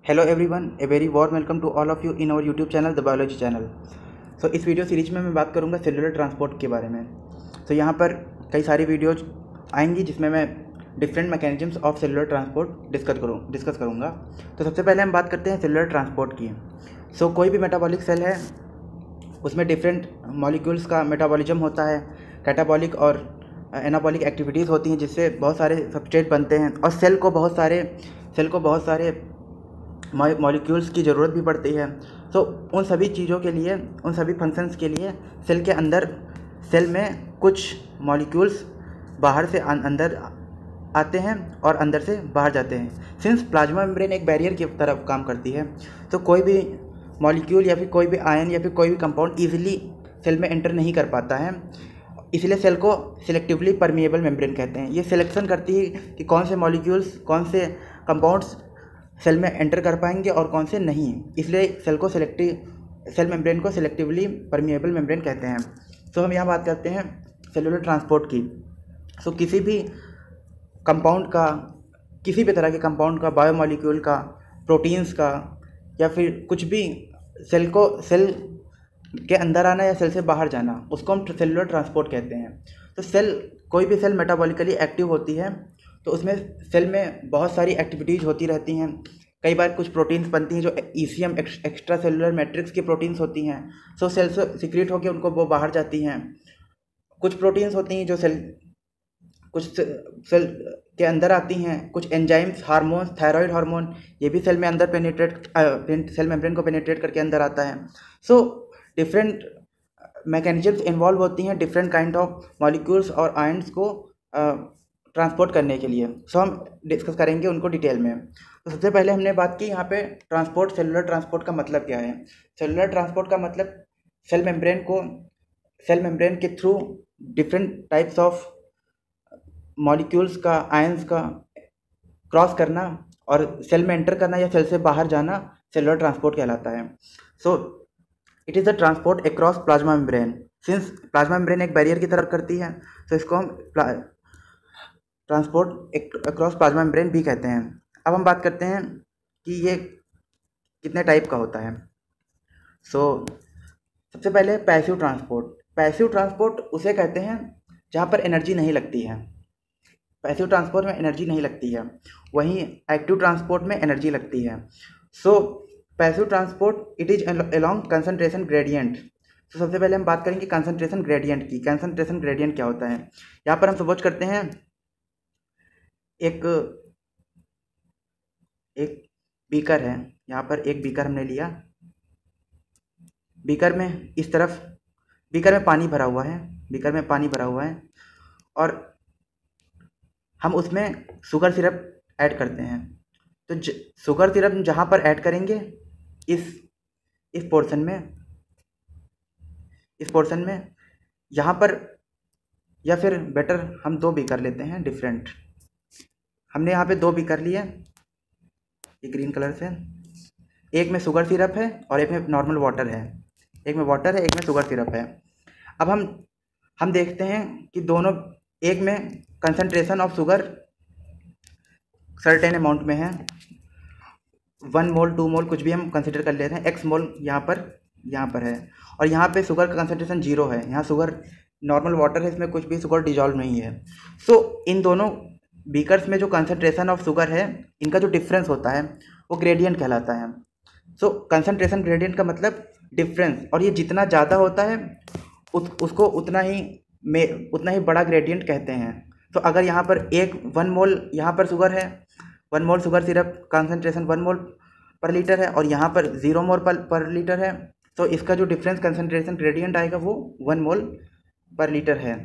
Hello everyone, a very warm welcome to all of you in our YouTube channel the biology channel. So इस video series में मैं बात करूंगा cellular transport के बारे में। तो यहाँ पर कई सारी वीडियोज आएंगी जिसमें मैं different mechanisms of cellular transport discuss करूँगा। तो सबसे पहले हम बात करते हैं सेलुलर ट्रांसपोर्ट की। सो कोई भी मेटाबॉलिक सेल है, उसमें डिफरेंट मॉलिक्यूल्स का मेटाबॉलिज्म होता है, कैटाबॉलिक और एनाबॉलिक एक्टिविटीज़ होती हैं जिससे बहुत सारे सबस्ट्रेट बनते हैं और सेल को बहुत सारे मॉलिक्यूल्स की ज़रूरत भी पड़ती है। तो उन सभी चीज़ों के लिए, उन सभी फंक्शंस के लिए सेल में कुछ मॉलिक्यूल्स बाहर से अंदर आते हैं और अंदर से बाहर जाते हैं। सिंस प्लाज्मा मेम्ब्रेन एक बैरियर की तरफ काम करती है, तो कोई भी मॉलिक्यूल या फिर कोई भी आयन या फिर कोई भी कंपाउंड ईजिली सेल में एंटर नहीं कर पाता है। इसलिए सेल को सिलेक्टिवली परमिएबल मेम्ब्रेन कहते हैं। ये सिलेक्शन करती है कि कौन से मॉलिक्यूल्स, कौन से कंपाउंड्स सेल में एंटर कर पाएंगे और कौन से नहीं। इसलिए सेल मेम्ब्रेन को सिलेक्टिवली परमिएबल मेम्ब्रेन कहते हैं। तो हम यहाँ बात करते हैं सेलुलर ट्रांसपोर्ट की। सो किसी भी तरह के कंपाउंड का, बायोमॉलिक्यूल का, प्रोटीन्स का या फिर कुछ भी सेल के अंदर आना या सेल से बाहर जाना, उसको हम सेलुलर ट्रांसपोर्ट कहते हैं। तो कोई भी सेल मेटाबॉलिकली एक्टिव होती है, तो उसमें सेल में बहुत सारी एक्टिविटीज़ होती रहती हैं। कई बार कुछ प्रोटीन्स बनती हैं जो ECM एक्स्ट्रा सेलुलर मैट्रिक्स की प्रोटीन्स होती हैं। सो सेल से सिक्रीट होकर उनको वो बाहर जाती हैं। कुछ प्रोटीन्स होती हैं जो कुछ सेल के अंदर आती हैं। कुछ एंजाइम्स, हार्मोन्स, थायराइड हार्मोन, ये भी सेल मेम्ब्रेन को पेनिट्रेट करके अंदर आता है। सो डिफरेंट मैकेनिज्म्स इन्वॉल्व होती हैं डिफरेंट काइंड ऑफ मॉलिक्यूल्स और आयंस को ट्रांसपोर्ट करने के लिए। सो हम डिस्कस करेंगे उनको डिटेल में। तो सबसे पहले हमने बात की यहाँ पे सेलुलर ट्रांसपोर्ट का मतलब क्या है। सेलुलर ट्रांसपोर्ट का मतलब सेल मेम्ब्रेन के through different types of molecules का, आयंस का क्रॉस करना और सेल में एंटर करना या सेल से बाहर जाना सेलुलर ट्रांसपोर्ट कहलाता है। So it is the transport across plasma membrane. Since plasma membrane एक बैरियर की तरफ करती है, तो इसको हम ट्रांसपोर्ट अक्रॉस प्लाज्मा मेम्ब्रेन भी कहते हैं। अब हम बात करते हैं कि ये कितने टाइप का होता है। सबसे पहले पैसिव ट्रांसपोर्ट उसे कहते हैं जहाँ पर एनर्जी नहीं लगती है। पैसिव ट्रांसपोर्ट में एनर्जी नहीं लगती है, वहीं एक्टिव ट्रांसपोर्ट में एनर्जी लगती है। Passive transport it is along concentration gradient. तो सबसे पहले हम बात करेंगे कंसंट्रेशन ग्रेडियंट की। कंसंट्रेशन ग्रेडियंट क्या होता है। यहाँ पर हम सपोज करते हैं एक बीकर है। यहाँ पर एक बीकर हमने लिया। बीकर में पानी भरा हुआ है और हम उसमें शुगर सिरप ऐड करते हैं। तो शुगर सिरप जहाँ पर ऐड करेंगे, इस पोर्शन में यहाँ पर, या फिर बेटर हम दो बीकर लेते हैं डिफरेंट। हमने यहाँ पे दो बीकर लिए, ये ग्रीन कलर से। एक में शुगर सिरप है और एक में नॉर्मल वाटर है। एक में शुगर सिरप है। अब हम देखते हैं कि एक में concentration of sugar certain amount में है, 1 मोल 2 मोल कुछ भी हम कंसिडर कर लेते हैं। x मोल यहाँ पर है और यहाँ पे शुगर का कंसंट्रेशन 0 है। यहाँ शुगर नॉर्मल वाटर है, इसमें कुछ भी शुगर डिजॉल्व नहीं है। इन दोनों बीकर्स में जो कंसंट्रेशन ऑफ शुगर है, इनका जो डिफरेंस होता है वो ग्रेडियंट कहलाता है। कंसंट्रेशन ग्रेडियंट का मतलब डिफरेंस, और ये जितना ज़्यादा होता है उसको उतना ही बड़ा ग्रेडियंट कहते हैं। तो अगर यहाँ पर 1 मोल यहाँ पर शुगर है, 1 mole sugar syrup concentration 1 mole पर लीटर है और यहाँ पर 0 मोल पर लीटर है, तो इसका जो डिफरेंस कंसंट्रेशन ग्रेडियंट आएगा वो 1 मोल पर लीटर है।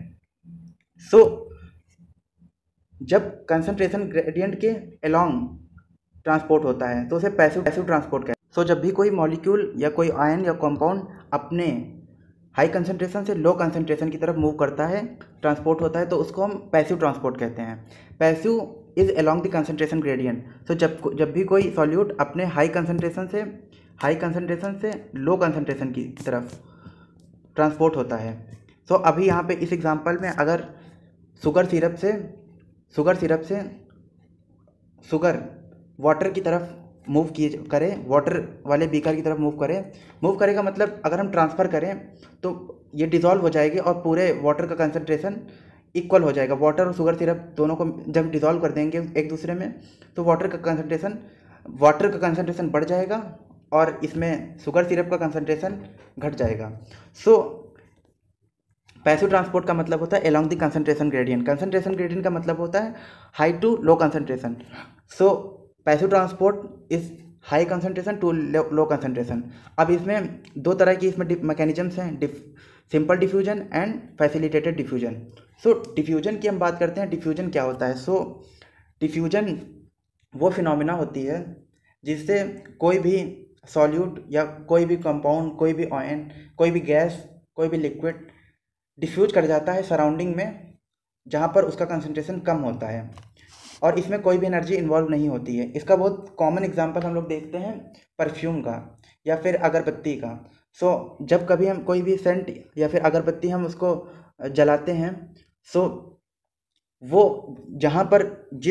जब कंसंट्रेशन ग्रेडियंट के अलोंग ट्रांसपोर्ट होता है तो उसे पैसिव ट्रांसपोर्ट कहते हैं। जब भी कोई मॉलिक्यूल या कोई आयन या कंपाउंड अपने हाई कंसंट्रेशन से लो कंसंट्रेशन की तरफ मूव करता है, ट्रांसपोर्ट होता है, तो उसको हम पैसिव ट्रांसपोर्ट कहते हैं। Passive is along the concentration gradient. जब भी कोई सॉल्यूट अपने हाई कंसंट्रेशन से लो कंसंट्रेशन की तरफ ट्रांसपोर्ट होता है। अभी यहाँ पे इस एग्जांपल में अगर शुगर सिरप से शुगर वाटर की तरफ मूव किए करें, वाटर वाले बीकर की तरफ मूव करें। मूव करेगा मतलब अगर हम ट्रांसफ़र करें तो ये डिज़ोल्व हो जाएगी और पूरे वाटर का कंसंट्रेशन इक्वल हो जाएगा। वाटर और शुगर सिरप दोनों को जब डिज़ोल्व कर देंगे एक दूसरे में तो वाटर का कंसंट्रेशन बढ़ जाएगा और इसमें शुगर सिरप का कंसंट्रेशन घट जाएगा। सो पैसिव ट्रांसपोर्ट का मतलब होता है along the concentration gradient. Concentration gradient का मतलब होता है high to low concentration. So passive transport is high concentration to low concentration. अब इसमें दो तरह की इसमें मैकेनिज्म्स हैं, simple diffusion and facilitated diffusion. So diffusion की हम बात करते हैं, डिफ्यूजन क्या होता है। सो डिफ्यूजन वो फिनोमिना होती है जिससे कोई भी सॉल्यूट या कोई भी कंपाउंड, कोई भी आयन, कोई भी गैस, कोई भी लिक्विड डिफ्यूज कर जाता है सराउंडिंग में जहाँ पर उसका कंसंट्रेशन कम होता है और इसमें कोई भी एनर्जी इन्वॉल्व नहीं होती है। इसका बहुत कॉमन एग्जांपल हम लोग देखते हैं परफ्यूम का या फिर अगरबत्ती का। सो जब कभी हम कोई भी सेंट या फिर अगरबत्ती हम उसको जलाते हैं, सो वो जहाँ पर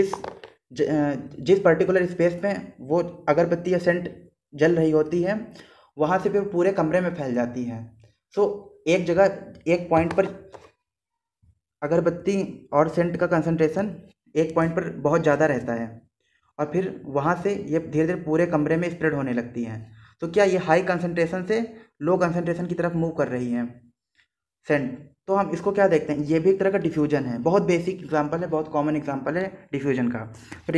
जिस पर्टिकुलर स्पेस में वो अगरबत्ती या सेंट जल रही होती है वहाँ से फिर पूरे कमरे में फैल जाती है। सो एक जगह एक पॉइंट पर अगरबत्ती और सेंट का कंसंट्रेशन एक पॉइंट पर बहुत ज़्यादा रहता है और फिर वहाँ से ये धीरे धीरे पूरे कमरे में स्प्रेड होने लगती हैं। तो क्या ये हाई कंसंट्रेशन से लो कंसंट्रेशन की तरफ मूव कर रही हैं सेंट, तो हम इसको क्या देखते हैं, ये भी एक तरह का डिफ्यूजन है। बहुत बेसिक एग्जांपल है, बहुत कॉमन एग्जांपल है डिफ्यूजन का। तो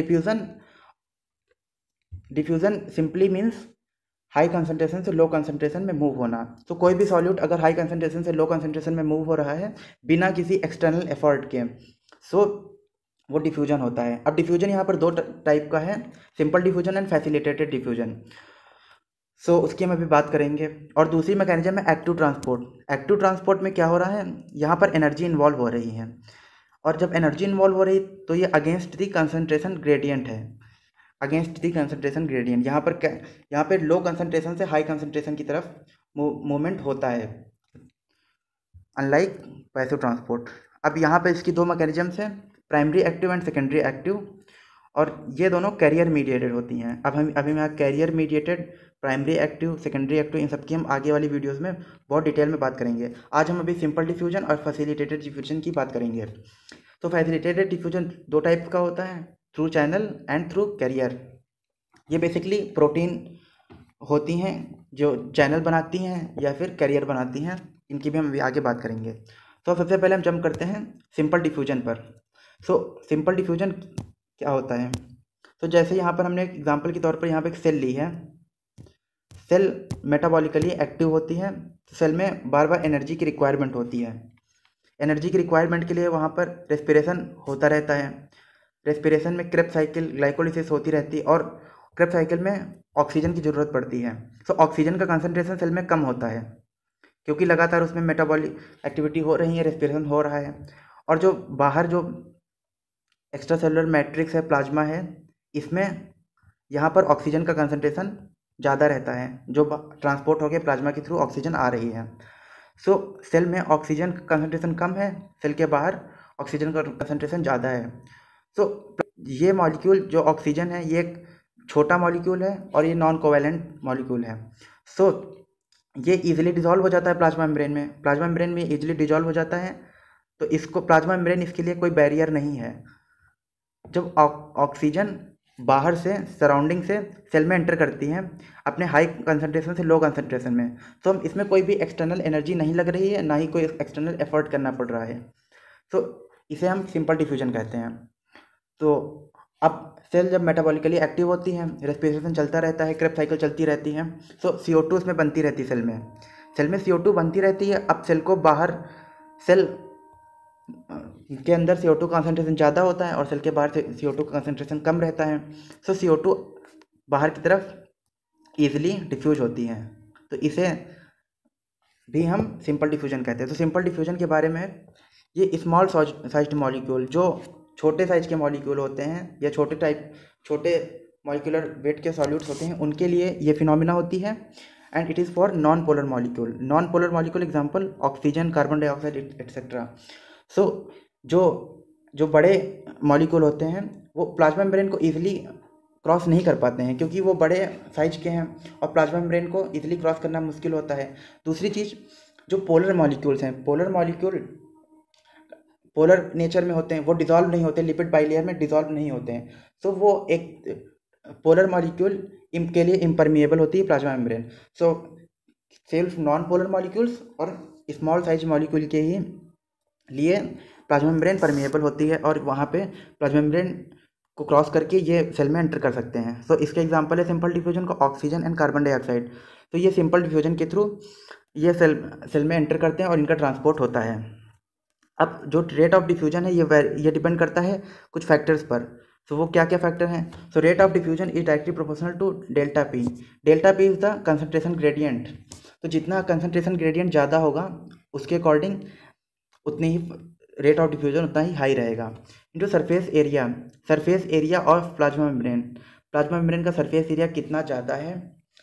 diffusion simply means high concentration से लो कंसंट्रेशन में मूव होना। तो कोई भी सॉल्यूट अगर हाई कंसंट्रेशन से लो कंसंट्रेशन में मूव हो रहा है बिना किसी एक्सटर्नल एफर्ट के, सो वो डिफ्यूजन होता है। अब डिफ्यूजन यहाँ पर दो टाइप का है, simple diffusion and facilitated diffusion. So उसकी हम अभी बात करेंगे। और दूसरी मैकेनिज्म है एक्टिव ट्रांसपोर्ट। एक्टिव ट्रांसपोर्ट में क्या हो रहा है, यहाँ पर एनर्जी इन्वॉल्व हो रही है और जब एनर्जी इन्वॉल्व हो रही तो ये अगेंस्ट दी कंसंट्रेशन ग्रेडियंट है, अगेंस्ट दी कंसंट्रेशन ग्रेडियंट। यहाँ पर लो कंसंट्रेशन से हाई कंसंट्रेशन की तरफ मूवमेंट होता है, अनलाइक पैसिव ट्रांसपोर्ट। अब यहाँ पे इसकी दो मैकेनिज्म्स हैं, primary active and secondary active, और ये दोनों कैरियर मीडिएटेड होती हैं। अब हम अभी मैं carrier mediated, primary active, secondary active, इन सब की हम आगे वाली वीडियोस में बहुत डिटेल में बात करेंगे। आज हम अभी सिंपल डिफ्यूजन और फैसिलिटेटेड डिफ्यूजन की बात करेंगे। तो फैसिलिटेटेड डिफ्यूजन दो टाइप का होता है, through channel and through carrier. ये बेसिकली प्रोटीन होती हैं जो चैनल बनाती हैं या फिर कैरियर बनाती हैं, इनकी भी हम अभी आगे बात करेंगे। तो सबसे पहले हम जंप करते हैं सिंपल डिफ्यूजन पर। सो सिंपल डिफ्यूजन क्या होता है, तो जैसे यहाँ पर हमने एक एग्जांपल के तौर पर यहाँ पे एक सेल ली है। सेल मेटाबॉलिकली एक्टिव होती है, तो सेल में बार बार एनर्जी की रिक्वायरमेंट होती है। एनर्जी की रिक्वायरमेंट के लिए वहाँ पर रेस्पिरेशन होता रहता है। रेस्पिरेशन में क्रेब्स साइकिल, ग्लाइकोलिसिस होती रहती है और क्रेब्स साइकिल में ऑक्सीजन की ज़रूरत पड़ती है। सो ऑक्सीजन का कंसंट्रेशन सेल में कम होता है क्योंकि लगातार उसमें मेटाबॉलिक एक्टिविटी हो रही है, रेस्पिरेशन हो रहा है। और जो बाहर जो एक्स्ट्रा सेलुलर मैट्रिक्स है, प्लाज्मा है, इसमें यहाँ पर ऑक्सीजन का कंसंट्रेशन ज़्यादा रहता है, जो ट्रांसपोर्ट होकर प्लाज्मा के थ्रू ऑक्सीजन आ रही है। सो सेल में ऑक्सीजन का कंसंट्रेशन कम है, सेल के बाहर ऑक्सीजन का कंसंट्रेशन ज़्यादा है। सो ये मॉलिक्यूल जो ऑक्सीजन है ये एक छोटा मॉलिक्यूल है और ये नॉन कोवैलेंट मॉलिक्यूल है। सो ये इजीली डिसॉल्व हो जाता है प्लाज्मा मेम्ब्रेन में, प्लाज्मा मेम्ब्रेन में इजीली डिसॉल्व हो जाता है। तो इसको प्लाज्मा मेम्ब्रेन इसके लिए कोई बैरियर नहीं है। जब ऑक्सीजन बाहर से सराउंडिंग से सेल में एंटर करती हैं अपने हाई कंसंट्रेशन से लो कंसंट्रेशन में, तो हम इसमें कोई भी एक्सटर्नल एनर्जी नहीं लग रही है, ना ही कोई एक्सटर्नल एफर्ट करना पड़ रहा है। तो इसे हम सिंपल डिफ्यूजन कहते हैं। तो अब सेल जब मेटाबॉलिकली एक्टिव होती है, रेस्पिरेशन चलता रहता है, क्रेब्स साइकिल चलती रहती है, तो CO2 उसमें बनती रहती है सेल में CO2 बनती रहती है। अब सेल को बाहर, सेल के अंदर CO2 कंसंट्रेशन ज़्यादा होता है और सेल के बाहर से CO2 का कंसंट्रेशन कम रहता है। सो CO2 बाहर की तरफ ईजिली डिफ्यूज होती है, तो इसे भी हम सिंपल डिफ्यूजन कहते हैं। तो सिंपल डिफ्यूजन के बारे में, ये स्मॉल साइज्ड मॉलिक्यूल, जो छोटे साइज के मॉलिक्यूल होते हैं या छोटे मॉलिक्यूलर वेट के सॉल्यूट्स होते हैं, उनके लिए ये फिनोमिना होती है। And it is for non polar molecule. Non polar molecule example oxygen, carbon dioxide etcetera. So जो बड़े मॉलिक्यूल होते हैं वो प्लाज्मा मेम्ब्रेन को ईजिली क्रॉस नहीं कर पाते हैं क्योंकि वो बड़े साइज के हैं और प्लाज्मा मेम्ब्रेन को इजीली क्रॉस करना मुश्किल होता है। दूसरी चीज़, जो पोलर मॉलिक्यूल्स हैं, पोलर मॉलिक्यूल पोलर नेचर में होते हैं, वो डिज़ोल्व नहीं होते, लिपिड बाइलेयर में डिज़ोल्व नहीं होते हैं, तो वो एक पोलर मॉलिक्यूल के लिए इम्परमिएबल होती है प्लाज्मा मेम्ब्रेन। सो सिर्फ नॉन पोलर मॉलिक्यूल्स और स्मॉल साइज मॉलिक्यूल के ही लिए प्लाज्मा मेम्ब्रेन परमिएबल होती है और वहाँ पे प्लाज्मा मेम्ब्रेन को क्रॉस करके ये सेल में एंटर कर सकते हैं। सो इसके एग्जांपल है सिंपल डिफ्यूजन का ऑक्सीजन एंड कार्बन डाइऑक्साइड। तो ये सिंपल डिफ्यूजन के थ्रू ये सेल में एंटर करते हैं और इनका ट्रांसपोर्ट होता है। अब जो रेट ऑफ डिफ्यूजन है ये डिपेंड करता है कुछ फैक्टर्स पर। तो वो क्या क्या फैक्टर हैं? So rate of diffusion is directly proportional to delta P. Delta P is the concentration gradient. तो जितना कंसंट्रेशन ग्रेडियंट ज़्यादा होगा उसके अकॉर्डिंग उतनी ही रेट ऑफ डिफ्यूजन उतना ही हाई रहेगा। Into surface area of plasma membrane का सरफेस एरिया कितना ज़्यादा है,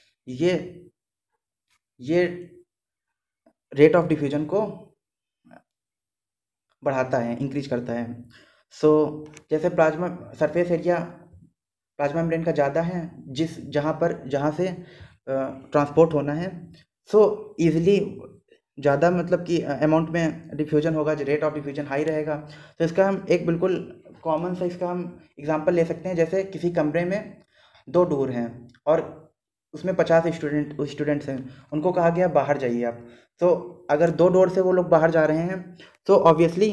ये रेट ऑफ डिफ्यूजन को बढ़ाता है, इंक्रीज करता है। सो जैसे सरफेस एरिया प्लाज्मा मेम्ब्रेन का ज़्यादा है जहाँ से ट्रांसपोर्ट होना है, सो ईजिली ज़्यादा मतलब कि अमाउंट में डिफ्यूजन होगा, रेट ऑफ डिफ्यूजन हाई रहेगा। तो इसका हम एक बिल्कुल कॉमन सा इसका हम एग्जांपल ले सकते हैं। जैसे किसी कमरे में 2 डोर हैं और उसमें 50 स्टूडेंट्स हैं, उनको कहा गया बाहर जाइए आप। तो अगर 2 डोर से वो लोग बाहर जा रहे हैं तो ऑब्वियसली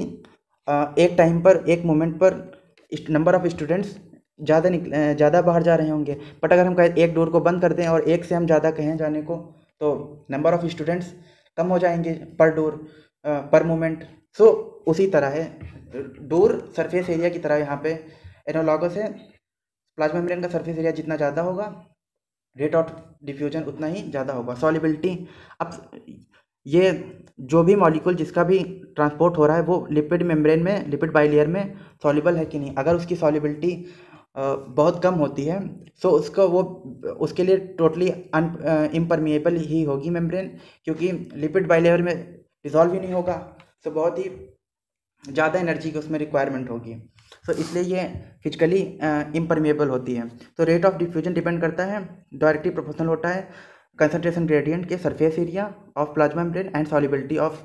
एक टाइम पर, एक मोमेंट पर नंबर ऑफ़ स्टूडेंट्स ज़्यादा बाहर जा रहे होंगे। बट अगर हम कहें एक डोर को बंद कर दें और एक से हम ज़्यादा कहें जाने को, तो नंबर ऑफ़ स्टूडेंट्स कम हो जाएंगे पर डोर पर मोमेंट। सो उसी तरह है, डोर सरफेस एरिया की तरह यहाँ पे एनालॉगस है। प्लाज्मा मेम्ब्रेन का सरफेस एरिया जितना ज़्यादा होगा, रेट ऑफ डिफ्यूजन उतना ही ज़्यादा होगा। सॉल्युबिलिटी, अब ये जो भी मॉलिक्यूल जिसका भी ट्रांसपोर्ट हो रहा है वो लिपिड मेम्ब्रेन में, लिपिड बाइलेयर में सॉल्युबल है कि नहीं। अगर उसकी सॉल्युबिलिटी बहुत कम होती है सो उसके लिए टोटली इम्परमिएबल ही होगी मेम्ब्रेन, क्योंकि लिपिड बाइलेयर में डिज़ोल्व ही नहीं होगा। सो बहुत ही ज़्यादा एनर्जी की उसमें रिक्वायरमेंट होगी, सो इसलिए ये फिजिकली इम्परमिएबल होती है। तो रेट ऑफ डिफ्यूजन डिपेंड करता है, डायरेक्टली प्रोपोर्शनल होता है कंसंट्रेशन ग्रेडियंट के surface area of plasma membrane and solubility of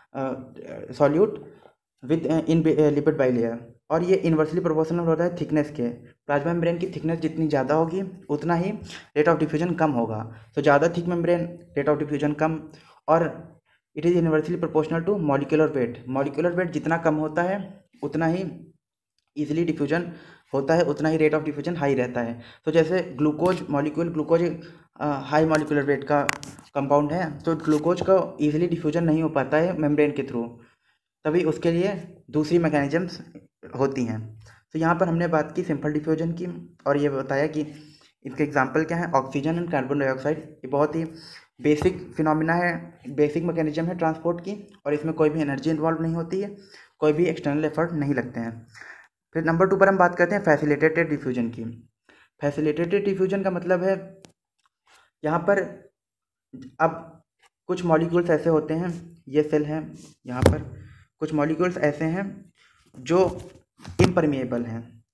solute within lipid bilayer. और ये इन्वर्सली प्रोपोर्शनल होता है थिकनेस के। प्लाज्मा मेम्ब्रेन की थिकनेस जितनी ज़्यादा होगी उतना ही रेट ऑफ डिफ्यूजन कम होगा। तो ज़्यादा thick membrane, rate of diffusion कम। और it is inversely proportional to molecular weight. Molecular weight जितना कम होता है उतना ही ईजिली डिफ्यूजन होता है, उतना ही रेट ऑफ डिफ्यूजन हाई रहता है। तो जैसे ग्लूकोज हाई मॉलिक्यूलर वेट का कंपाउंड है, तो ग्लूकोज का ईजिली डिफ्यूजन नहीं हो पाता है मेम्ब्रेन के थ्रू, तभी उसके लिए दूसरी मैकेनिज्म्स होती हैं। तो यहाँ पर हमने बात की सिंपल डिफ्यूजन की और ये बताया कि इसके एग्जांपल क्या है, ऑक्सीजन एंड कार्बन डाइऑक्साइड। ये बहुत ही बेसिक फिनोमिना है, बेसिक मैकेनिज्म है ट्रांसपोर्ट की, और इसमें कोई भी एनर्जी इन्वॉल्व नहीं होती है, कोई भी एक्सटर्नल एफर्ट नहीं लगते हैं। फिर नंबर 2 पर हम बात करते हैं फैसिलिटेटेड डिफ्यूजन की। फैसिलिटेटेड डिफ्यूजन का मतलब है यहाँ पर अब कुछ मॉलिक्यूल्स ऐसे होते हैं, ये सेल हैं, यहाँ पर कुछ मॉलिक्यूल्स ऐसे हैं जो इम्परमिएबल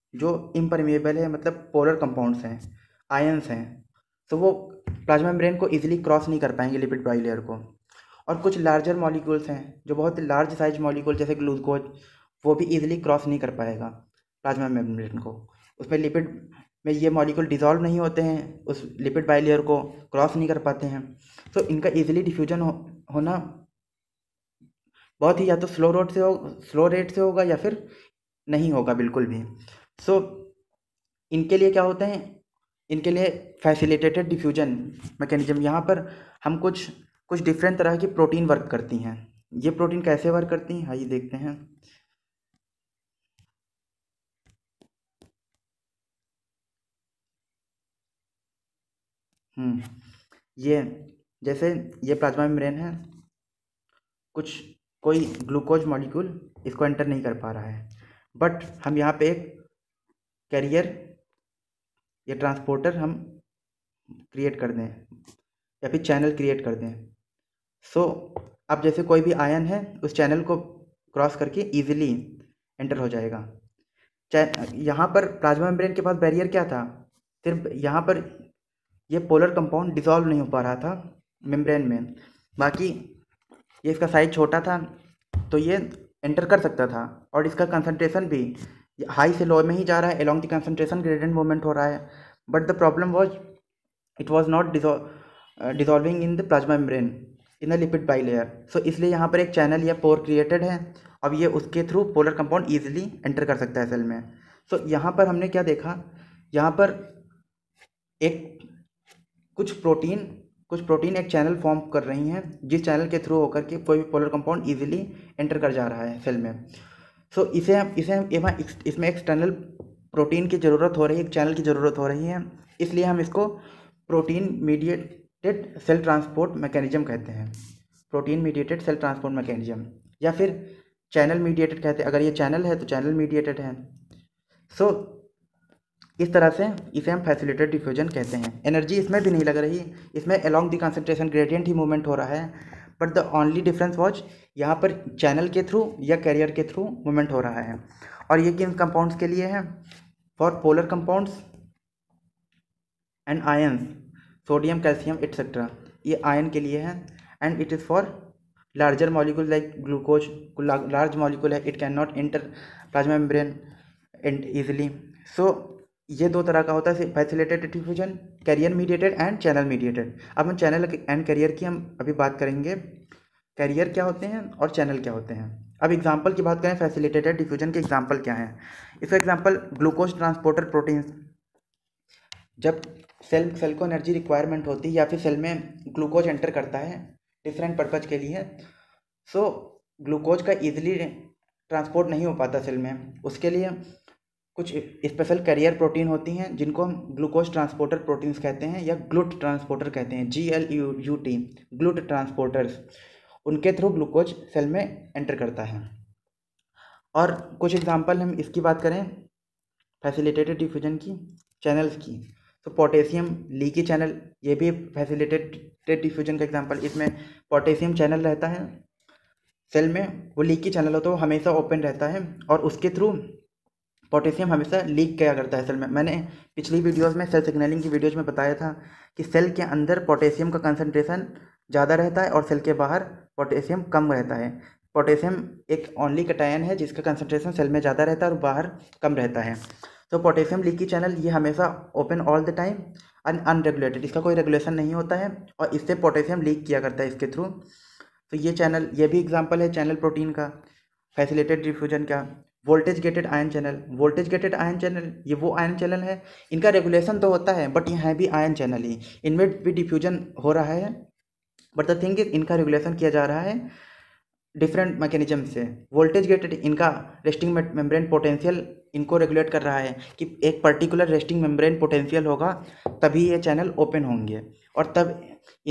है, मतलब पोलर कंपाउंड्स हैं, आयंस हैं, तो वो प्लाज्मा मेम्ब्रेन को इजीली क्रॉस नहीं कर पाएंगे लिपिड बाइलेयर को। और कुछ लार्जर मॉलिक्यूल्स हैं जो बहुत लार्ज साइज मॉलिक्यूल जैसे ग्लूकोज, वो भी इजीली क्रॉस नहीं कर पाएगा प्लाज्मा मेम्ब्रेन को। उसमें लिपिड में ये मॉलिक्यूल डिज़ोल्व नहीं होते हैं, उस लिपिड बाइलेयर को क्रॉस नहीं कर पाते हैं। तो इनका इजीली डिफ्यूजन होना बहुत ही या तो स्लो रेट से होगा या फिर नहीं होगा बिल्कुल भी। सो इनके लिए क्या होते हैं, इनके लिए फैसिलिटेटेड डिफ्यूजन मैकेनिज्म, यहाँ पर हम कुछ डिफरेंट तरह की प्रोटीन वर्क करती हैं। ये प्रोटीन कैसे वर्क करती हैं आइए देखते हैं। ये जैसे ये प्लाज्मा मेम्ब्रेन है, कोई ग्लूकोज मॉलिक्यूल इसको एंटर नहीं कर पा रहा है, बट हम यहाँ पे एक कैरियर या ट्रांसपोर्टर हम क्रिएट कर दें या फिर चैनल क्रिएट कर दें। सो अब जैसे कोई भी आयन है उस चैनल को क्रॉस करके इजीली एंटर हो जाएगा। यहाँ पर प्लाज्मा मेम्ब्रेन के पास बैरियर क्या था, सिर्फ यहाँ पर ये पोलर कंपाउंड डिसॉल्व नहीं हो पा रहा था मेम्ब्रेन में, बाकी ये इसका साइज छोटा था तो ये एंटर कर सकता था, और इसका कंसंट्रेशन भी हाई से लो में ही जा रहा है, along the concentration gradient movement हो रहा है। But the problem was it was not dissolving in the plasma membrane in the lipid bilayer. So इसलिए यहाँ पर एक चैनल या पोर क्रिएटेड है। अब ये उसके through polar compound easily enter कर सकता है सेल में। सो यहाँ पर हमने क्या देखा, यहाँ पर एक कुछ प्रोटीन एक चैनल फॉर्म कर रही हैं, जिस चैनल के थ्रू होकर के कोई भी पोलर कंपाउंड इजीली एंटर कर जा रहा है सेल में। सो इसमें एक्सटर्नल प्रोटीन की ज़रूरत हो रही है, एक चैनल की ज़रूरत हो रही है, इसलिए हम इसको protein mediated cell transport mechanism कहते हैं। Protein mediated cell transport mechanism या फिर चैनल मीडिएटेड कहते हैं। अगर ये चैनल है तो चैनल मीडिएटेड है। सो इस तरह से इसे हम फैसिलिटेटेड डिफ्यूजन कहते हैं। एनर्जी इसमें भी नहीं लग रही, इसमें अलोंग द कंसंट्रेशन ग्रेडियंट ही मूवमेंट हो रहा है, but the only difference was यहाँ पर चैनल के थ्रू या कैरियर के थ्रू मूवमेंट हो रहा है। और ये किन कंपाउंड्स के लिए है? For polar compounds and ions, sodium calcium etcetera, ये आयन के लिए है। And it is for larger molecule like glucose, large molecule है, it can not enter plasma membrane and easily. So ये दो तरह का होता है facilitated diffusion, carrier mediated and channel mediated. अब हम चैनल एंड कैरियर की हम अभी बात करेंगे, कैरियर क्या होते हैं और चैनल क्या होते हैं। अब एग्जांपल की बात करें फैसिलिटेटेड डिफ्यूजन के एग्जांपल क्या हैं। इसका एग्जांपल ग्लूकोज ट्रांसपोर्टर प्रोटीन्स। जब सेल को एनर्जी रिक्वायरमेंट होती है या फिर सेल में ग्लूकोज एंटर करता है डिफरेंट पर्पज के लिए, सो ग्लूकोज का ईजिली ट्रांसपोर्ट नहीं हो पाता सेल में, उसके लिए कुछ स्पेशल कैरियर प्रोटीन होती हैं जिनको हम ग्लूकोज ट्रांसपोर्टर प्रोटीन्स कहते हैं या ग्लूट ट्रांसपोर्टर कहते हैं, GLUT, ग्लूट ट्रांसपोर्टर्स। उनके थ्रू ग्लूकोज सेल में एंटर करता है। और कुछ एग्जांपल हम इसकी बात करें फैसिलिटेटेड डिफ्यूजन की, चैनल्स की, तो पोटेशियम लीकी चैनल, ये भी फैसिलिटेटेड डिफ्यूजन का एग्जांपल। इसमें पोटेशियम चैनल रहता है सेल में, वो लीकी चैनल होता है, वो हमेशा ओपन रहता है और उसके थ्रू पोटेशियम हमेशा लीक किया करता है सेल में। मैंने पिछली वीडियोस में सेल सिग्नलिंग की वीडियोज में बताया था कि सेल के अंदर पोटेशियम का कंसंट्रेशन ज़्यादा रहता है और सेल के बाहर पोटेशियम कम रहता है। पोटेशियम एक ओनली कैटायन है जिसका कंसंट्रेशन सेल में ज़्यादा रहता है और बाहर कम रहता है। तो पोटेशियम लीकी चैनल ये हमेशा open all the time and unregulated, इसका कोई रेगुलेशन नहीं होता है और इससे पोटेशियम लीक किया करता है इसके थ्रू। तो ये चैनल, ये भी एग्जाम्पल है चैनल प्रोटीन का, फैसिलिटेटेड डिफ्यूजन का। Voltage gated ion channel, voltage gated ion channel ये वो आयन चैनल है, इनका रेगुलेशन तो होता है बट ये है भी आयन चैनल ही, इनमें भी डिफ्यूजन हो रहा है, बट द थिंग इज इनका रेगुलेशन किया जा रहा है डिफरेंट मैकेनिज्म से। वोल्टेज गेटेड इनका रेस्टिंग मेम्ब्रेन पोटेंशियल इनको रेगुलेट कर रहा है कि एक पर्टिकुलर रेस्टिंग मेम्ब्रेन पोटेंशियल होगा तभी ये चैनल ओपन होंगे और तब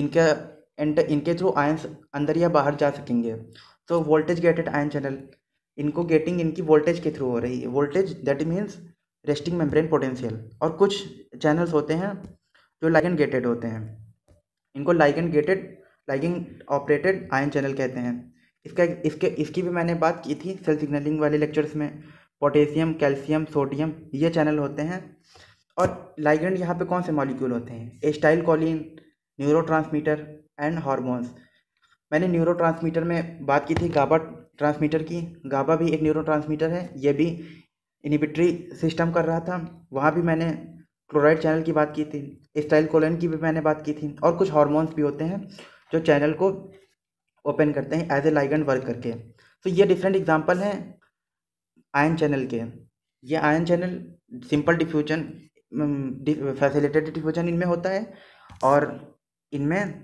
इनके थ्रू आयंस अंदर या बाहर जा सकेंगे। तो वोल्टेज गेटेड आयन चैनल, इनको गेटिंग इनकी वोल्टेज के थ्रू हो रही है, voltage that means resting membrane potential. और कुछ चैनल्स होते हैं जो लाइगेंड गेटेड होते हैं, इनको लाइगेंड ऑपरेटेड आयन चैनल कहते हैं। इसकी भी मैंने बात की थी सेल सिग्नलिंग वाले लेक्चर्स में। पोटेशियम, कैल्शियम, सोडियम ये चैनल होते हैं। और लाइगेंड यहाँ पे कौन से मॉलिक्यूल होते हैं? Acetylcholine, neurotransmitter and hormones. मैंने न्यूरोट्रांसमीटर में बात की थी गाबा ट्रांसमीटर की, गाबा भी एक न्यूरोट्रांसमीटर है, ये भी इनहिबिटरी सिस्टम कर रहा था। वहाँ भी मैंने क्लोराइड चैनल की बात की थी, एसिटाइल कोलिन की भी मैंने बात की थी। और कुछ हार्मोन्स भी होते हैं जो चैनल को ओपन करते हैं एज ए लाइगेंड वर्क करके। तो ये डिफरेंट एग्जांपल हैं आयन चैनल के। ये ion channel simple diffusion, facilitated diffusion इनमें होता है और इनमें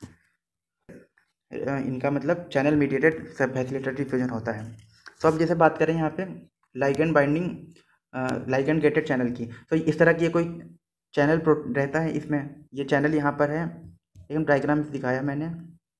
इनका मतलब चैनल मीडिएटेड फैसिलिटेटेड डिफ्यूजन होता है। तो अब जैसे बात करें यहाँ पे ligand binding, ligand gated channel की, तो इस तरह की कोई चैनल रहता है। इसमें ये चैनल यहाँ पर है, एकदम डायग्राम दिखाया मैंने।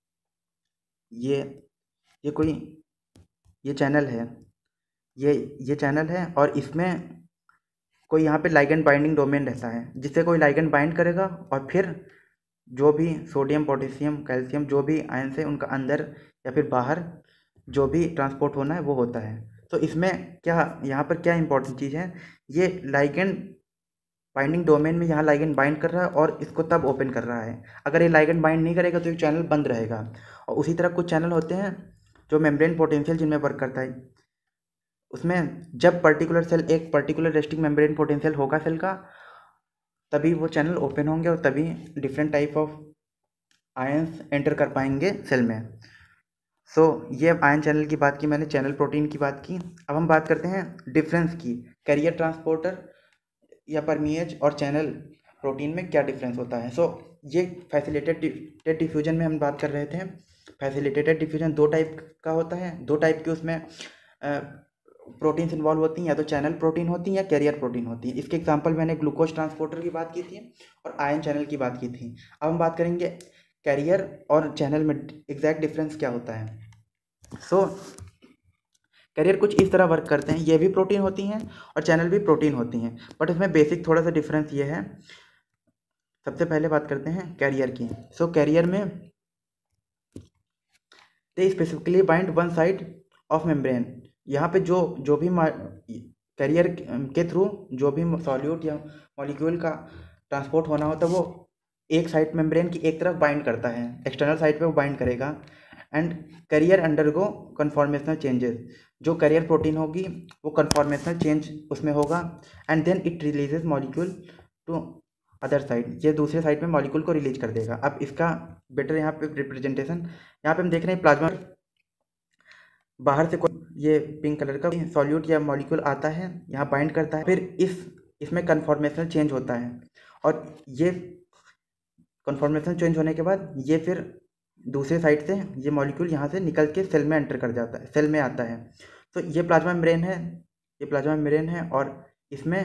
ये चैनल है, ये चैनल है और इसमें कोई यहाँ पे लाइगेंड बाइंडिंग डोमेन रहता है जिससे कोई लाइगेंड बाइंड करेगा और फिर जो भी सोडियम, पोटेशियम, कैल्शियम जो भी आयन से उनका अंदर या फिर बाहर जो भी ट्रांसपोर्ट होना है वो होता है। तो इसमें क्या, यहाँ पर क्या इंपॉर्टेंट चीज़ है, ये लाइगेंड बाइंडिंग डोमेन में यहाँ लाइगेंड बाइंड कर रहा है और इसको तब ओपन कर रहा है। अगर ये लाइगेंड बाइंड नहीं करेगा तो ये चैनल बंद रहेगा। और उसी तरह कुछ चैनल होते हैं जो मेम्ब्रेन पोटेंशियल जिनमें वर्क करता है, उसमें जब पर्टिकुलर सेल एक पर्टिकुलर रेस्टिंग मेम्ब्रेन पोटेंशियल होगा सेल का, तभी वो चैनल ओपन होंगे और तभी different type of ions enter कर पाएंगे सेल में। सो ये आयन चैनल की बात की मैंने, चैनल प्रोटीन की बात की। अब हम बात करते हैं डिफरेंस की, कैरियर ट्रांसपोर्टर या परमिएज और चैनल प्रोटीन में क्या डिफरेंस होता है। सो ये फैसिलिटेटेड डिफ्यूजन में हम बात कर रहे थे। फैसिलिटेटेड डिफ्यूजन दो टाइप का होता है, दो टाइप के उसमें प्रोटीन्स इन्वॉल्व होती हैं, या तो चैनल प्रोटीन होती हैं या कैरियर प्रोटीन होती हैं। इसके एग्जांपल मैंने ग्लूकोज ट्रांसपोर्टर की बात की थी और आयन चैनल की बात की थी। अब हम बात करेंगे कैरियर और चैनल में एग्जैक्ट डिफरेंस क्या होता है। सो कैरियर कुछ इस तरह वर्क करते हैं, ये भी प्रोटीन होती हैं और चैनल भी प्रोटीन होती हैं, बट इसमें बेसिक थोड़ा सा डिफरेंस ये है। सबसे पहले बात करते हैं कैरियर की। सो कैरियर में they specifically bind one side of membrane. यहाँ पे जो भी कैरियर के थ्रू जो भी सॉल्यूट या मॉलिक्यूल का ट्रांसपोर्ट होना होता है वो एक साइड मेम्ब्रेन की एक तरफ बाइंड करता है, एक्सटर्नल साइड पे वो बाइंड करेगा। And carrier undergo conformational changes, जो कैरियर प्रोटीन होगी वो कन्फॉर्मेशनल चेंज उसमें होगा and then it releases molecule to other side, ये दूसरे साइड में मॉलिक्यूल को रिलीज कर देगा। अब इसका बेटर यहाँ पे रिप्रेजेंटेशन, यहाँ पे हम देख रहे हैं प्लाज्मा बाहर से कोई ये पिंक कलर का सॉल्यूट या मॉलिक्यूल आता है, यहाँ बाइंड करता है, फिर इसमें कन्फॉर्मेशनल चेंज होता है और ये कन्फॉर्मेशन चेंज होने के बाद ये फिर दूसरे साइड से ये मॉलिक्यूल यहाँ से निकल के सेल में एंटर कर जाता है, सेल में आता है। तो ये प्लाज्मा मेम्ब्रेन है, ये प्लाज्मा मेम्ब्रेन है और इसमें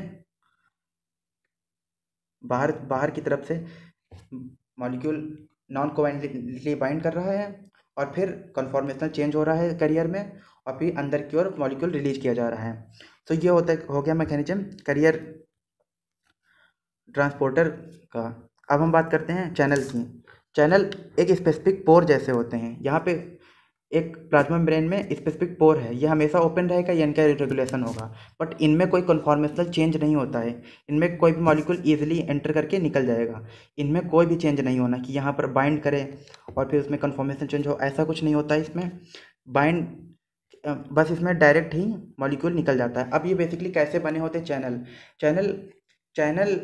बाहर की तरफ से मॉलिक्यूल नॉन कोवैलेंटली बाइंड कर रहा है और फिर कन्फॉर्मेशनल चेंज हो रहा है कैरियर में और फिर अंदर की ओर मॉलिक्यूल रिलीज किया जा रहा है। तो ये हो गया मैकेनिज्म कैरियर ट्रांसपोर्टर का। अब हम बात करते हैं चैनल की। चैनल एक स्पेसिफिक पोर जैसे होते हैं। यहाँ पे एक प्लाज्मा मेम्ब्रेन में स्पेसिफिक पोर है, ये हमेशा ओपन रहेगा या इनका रेगुलेशन होगा, बट इनमें कोई कन्फॉर्मेशनल चेंज नहीं होता है। इनमें कोई भी मॉलिक्यूल ईजिली एंटर करके निकल जाएगा, इनमें कोई भी चेंज नहीं होना कि यहाँ पर बाइंड करे और फिर उसमें कन्फॉर्मेशन चेंज हो, ऐसा कुछ नहीं होता है इसमें। बाइंड बस इसमें डायरेक्ट ही मॉलिक्यूल निकल जाता है। अब ये बेसिकली कैसे बने होते हैं चैनल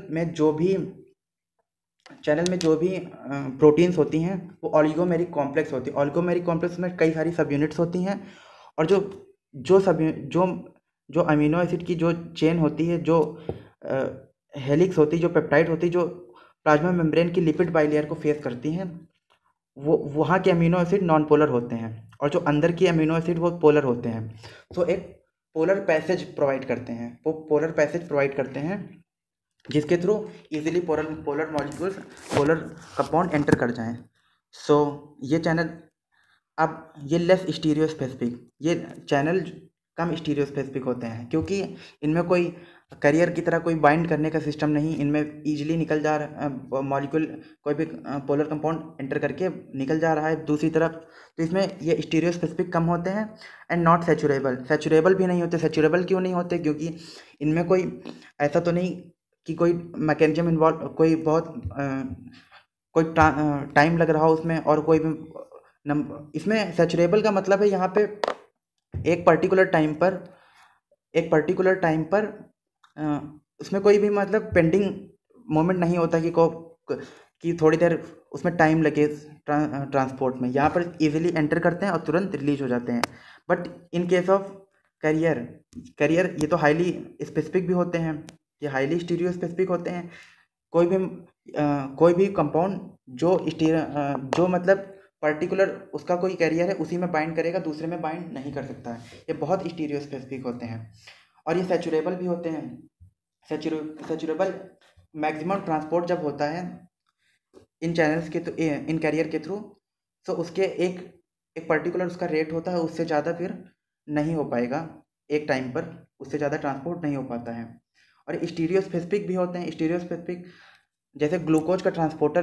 में जो भी प्रोटीन्स होती हैं वो ऑलिगोमेरिक कॉम्प्लेक्स होती है। ऑलिगोमेरिक कॉम्प्लेक्स में कई सारी सब यूनिट्स होती हैं और जो अमीनो एसिड की जो चेन होती है, जो हेलिक्स होती है, जो पेप्टाइड होती है, जो प्लाज्मा मेम्ब्रेन की लिपिड बाइलेयर को फेस करती हैं, वो वहाँ के अमीनो एसिड नॉन पोलर होते हैं और जो अंदर की अमीनो एसिड वो पोलर होते हैं। तो एक पोलर पैसेज प्रोवाइड करते हैं, वो पोलर पैसेज प्रोवाइड करते हैं जिसके through easily polar molecules, polar compound enter कर जाएं। सो ये चैनल, अब ये लेस स्टीरियो स्पेसिफिक, ये चैनल कम स्टीरियो स्पेसिफिक होते हैं क्योंकि इनमें कोई कैरियर की तरह कोई बाइंड करने का सिस्टम नहीं, इनमें इजीली निकल जा रहा मॉलिक्यूल, कोई भी पोलर कंपाउंड एंटर करके निकल जा रहा है दूसरी तरफ। तो इसमें ये स्टीरियो स्पेसिफिक कम होते हैं एंड नॉट सैचुरेबल भी नहीं होते। सैचुरेबल क्यों नहीं होते? क्योंकि इनमें कोई ऐसा तो नहीं कि कोई मैकेनिज्म इन्वॉल्व, कोई बहुत कोई टाइम लग रहा हो उसमें, और कोई भी इसमें सैचुरेबल का मतलब है यहाँ पे एक पर्टिकुलर टाइम पर उसमें कोई भी मतलब पेंडिंग मोमेंट नहीं होता कि थोड़ी देर उसमें टाइम लगे ट्रांसपोर्ट में। यहाँ पर इजीली एंटर करते हैं और तुरंत रिलीज हो जाते हैं। But in case of carrier ये तो हाईली स्पेसिफिक भी होते हैं, ये हाईली स्टीरियो स्पेसिफिक होते हैं। कोई भी कंपाउंड जो मतलब पर्टिकुलर उसका कोई कैरियर है उसी में बाइंड करेगा, दूसरे में बाइंड नहीं कर सकता है। ये बहुत स्टीरियो स्पेसिफिक होते हैं और ये सैचुरेबल भी होते हैं। सैचुरेबल मैक्सिमम ट्रांसपोर्ट जब होता है इन चैनल्स के, तो इन कैरियर के थ्रू, तो उसके एक पर्टिकुलर उसका रेट होता है, उससे ज़्यादा फिर नहीं हो पाएगा, एक टाइम पर उससे ज़्यादा ट्रांसपोर्ट नहीं हो पाता है। और स्टीरियो स्पेसिफिक भी होते हैं। स्टीरियो स्पेसिफिक जैसे ग्लूकोज का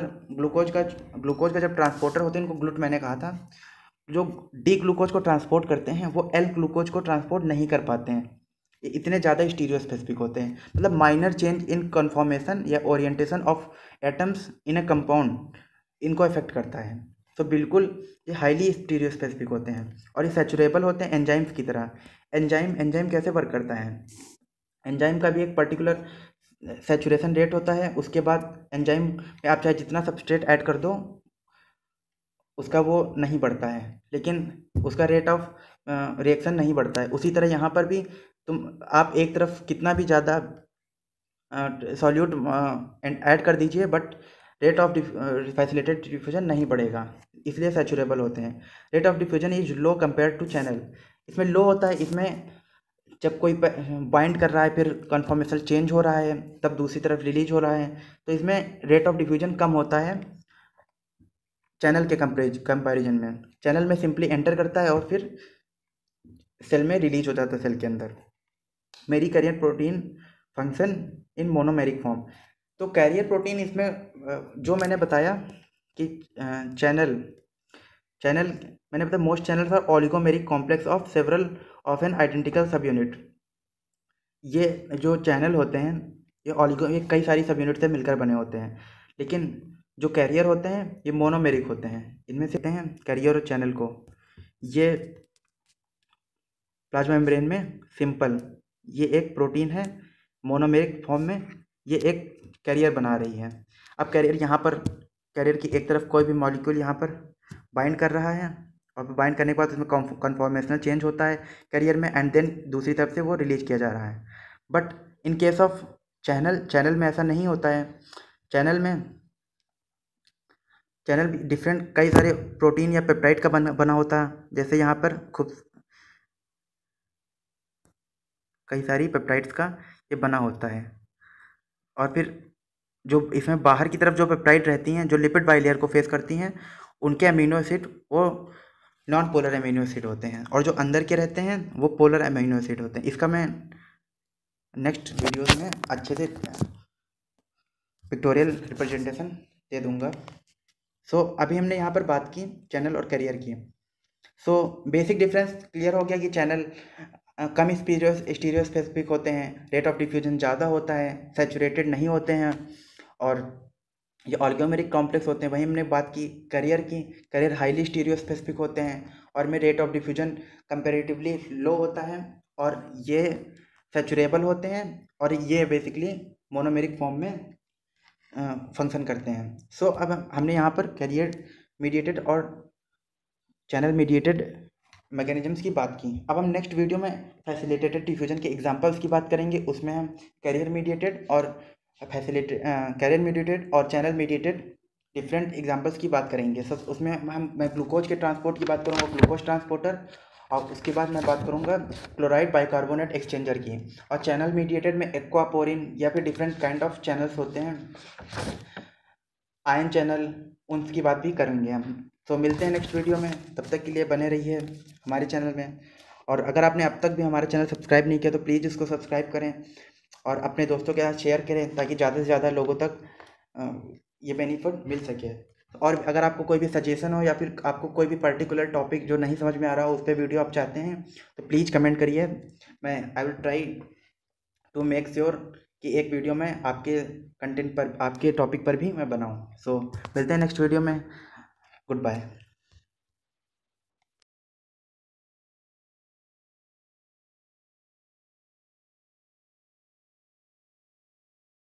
जब ट्रांसपोर्टर होते हैं, इनको ग्लूट मैंने कहा था, जो डी ग्लूकोज को ट्रांसपोर्ट करते हैं वो एल ग्लूकोज को ट्रांसपोर्ट नहीं कर पाते हैं। ये इतने ज़्यादा स्टीरियो स्पेसिफिक होते हैं, मतलब माइनर चेंज इन कन्फॉर्मेशन या orientation of atoms in a compound इनको अफेक्ट करता है। तो बिल्कुल ये हाईली स्टीरियो स्पेसिफिक होते हैं और ये सैचुरेबल होते हैं एंजाइम्स की तरह। एंजाइम कैसे वर्क करता है, एंजाइम का भी एक पर्टिकुलर सैचुरेशन रेट होता है, उसके बाद एंजाइम में आप चाहे जितना सबस्ट्रेट ऐड कर दो उसका वो नहीं बढ़ता है, लेकिन उसका रेट ऑफ रिएक्शन नहीं बढ़ता है। उसी तरह यहाँ पर भी आप एक तरफ कितना भी ज़्यादा सॉल्यूट ऐड कर दीजिए but rate of facilitated diffusion नहीं बढ़ेगा, इसलिए सैचुरेबल होते हैं। Rate of diffusion is low compare to channel, इसमें लो होता है, इसमें जब कोई बाइंड कर रहा है फिर कन्फॉर्मेशन चेंज हो रहा है तब दूसरी तरफ रिलीज हो रहा है, तो इसमें रेट ऑफ डिफ्यूजन कम होता है चैनल के कंपैरिजन में। चैनल में सिंपली एंटर करता है और फिर सेल में रिलीज हो जाता है सेल के अंदर। मेरी carrier protein function in monomeric form, तो कैरियर प्रोटीन इसमें जो मैंने बताया कि चैनल मैंने बताया most channels are oligomeric complex of several of an identical subunit. ये जो चैनल होते हैं ये कई सारी सब यूनिट से मिलकर बने होते हैं, लेकिन जो कैरियर होते हैं ये मोनोमेरिक होते हैं। इनमें से हैं कैरियर और चैनल को, ये प्लाज्मा मेम्ब्रेन में सिंपल ये एक प्रोटीन है मोनोमेरिक फॉर्म में, ये एक कैरियर बना रही है। अब कैरियर की एक तरफ कोई भी मॉलिक्यूल यहाँ पर बाइंड कर रहा है और बाइंड करने के बाद उसमें कन्फॉर्मेशनल चेंज होता है कैरियर में एंड देन दूसरी तरफ से वो रिलीज किया जा रहा है। But in case of channel में ऐसा नहीं होता है। चैनल डिफरेंट कई सारे प्रोटीन या पेप्टाइड का बना होता है, जैसे यहाँ पर खूब कई सारी पेप्टाइड्स का ये बना होता है। और फिर जो इसमें बाहर की तरफ जो पेप्टाइड रहती हैं जो लिपिड बाइलेयर को फेस करती हैं उनके अमीनो एसिड वो नॉन पोलर अमीनो एसिड होते हैं और जो अंदर के रहते हैं वो पोलर अमीनो एसिड होते हैं। इसका मैं नेक्स्ट वीडियोस में अच्छे से पिक्टोरियल रिप्रेजेंटेशन दे दूंगा। सो अभी हमने यहाँ पर बात की चैनल और कैरियर की। सो बेसिक डिफरेंस क्लियर हो गया कि चैनल कम स्टीरियो स्पेसिफिक होते हैं, रेट ऑफ डिफ्यूजन ज़्यादा होता है, सैचुरेटेड नहीं होते हैं और ये ऑलिगोमेरिक कॉम्प्लेक्स होते हैं। वहीं हमने बात की कैरियर हाईली स्टीरियो स्पेसिफिक होते हैं और में rate of diffusion comparatively low होता है और ये सैचुरेबल होते हैं और ये बेसिकली मोनोमेरिक फॉर्म में फंक्शन करते हैं। सो अब हमने यहाँ पर कैरियर मीडिएटेड और चैनल मीडिएटेड मैकेनिज्म्स की बात की। अब हम नेक्स्ट वीडियो में फैसिलिटेटेड डिफ्यूजन के एग्जांपल्स की बात करेंगे, उसमें हम कैरियर मीडिएटेड और चैनल मीडिएटेड डिफरेंट एग्जांपल्स की बात करेंगे। सब उसमें मैं ग्लूकोज के ट्रांसपोर्ट की बात करूँगा, ग्लूकोज ट्रांसपोर्टर, और उसके बाद मैं बात करूँगा क्लोराइड बाइकार्बोनेट एक्सचेंजर की। और चैनल मीडिएटेड में एक्वापोरिन या फिर डिफरेंट काइंड ऑफ चैनल्स होते हैं, आयन चैनल, उनकी बात भी करेंगे हम। तो मिलते हैं नेक्स्ट वीडियो में, तब तक के लिए बने रहिए हमारे चैनल में। और अगर आपने अब तक भी हमारा चैनल सब्सक्राइब नहीं किया तो प्लीज़ इसको सब्सक्राइब करें और अपने दोस्तों के साथ शेयर करें ताकि ज़्यादा से ज़्यादा लोगों तक ये बेनिफिट मिल सके। और अगर आपको कोई भी सजेशन हो या फिर आपको कोई भी पर्टिकुलर टॉपिक जो नहीं समझ में आ रहा हो उस पर वीडियो आप चाहते हैं तो प्लीज़ कमेंट करिए। I will try to make sure कि एक वीडियो में आपके कंटेंट पर, आपके टॉपिक पर भी मैं बनाऊँ। सो मिलते हैं नेक्स्ट वीडियो में। Good bye.